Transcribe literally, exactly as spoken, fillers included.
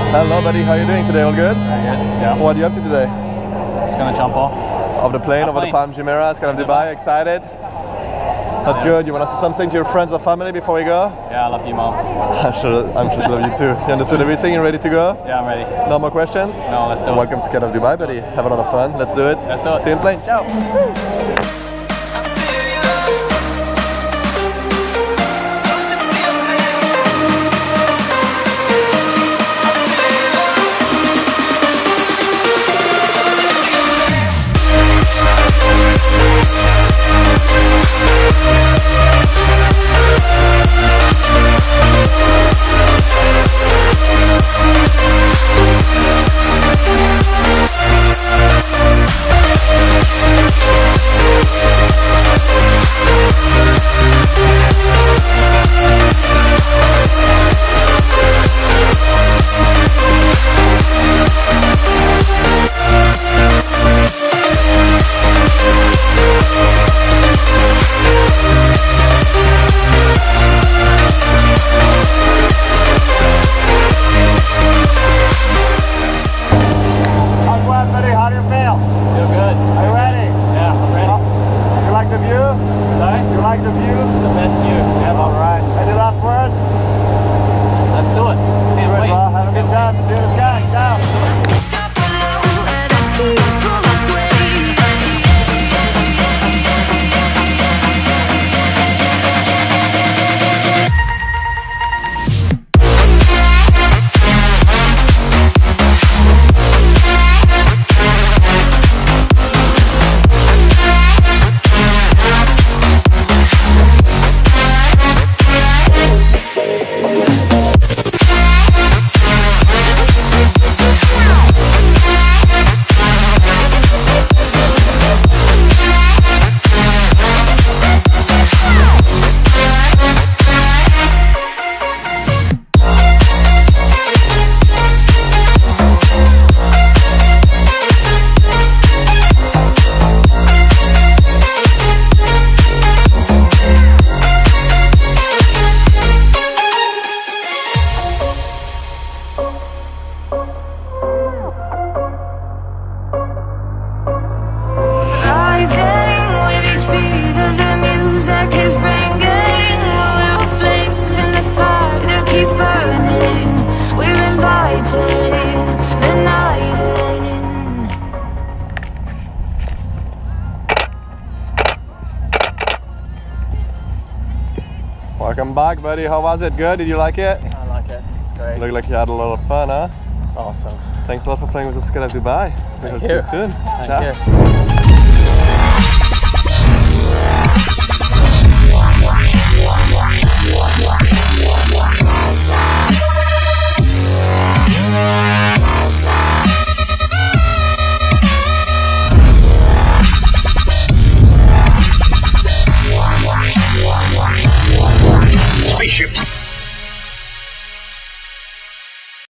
Hello buddy, how are you doing today? All good? Very good. Yeah. What are you up to today? Just gonna jump off. Of the plane, Our over plane. the Palm Jumeirah, kind of Dubai, excited? That's Yeah. good. You want to say something to your friends or family before we go? Yeah, I love you, Mom. I'm sure, I'm sure I love you too. You understood everything? You ready to go? Yeah, I'm ready. No more questions? No, let's do it. Welcome to Skate of Dubai, buddy. Have a lot of fun. Let's do it. Let's do it. See you in plane. Ciao. How do you feel? Feel good. Are you ready? Yeah, I'm ready. You like the view? Sorry? You like the view? The best view ever. Alright. Any last words? Let's do it. Can't Good, wait. bro. Have a good time. See you in the sky. Ciao. Welcome back, buddy. How was it? Good? Did you like it? I like it. It's great. Looked like you had a lot of fun, huh? It's awesome. Thanks a lot for playing with the Skate of Dubai. We Thank hope you. to see you soon. Thank Ciao. you.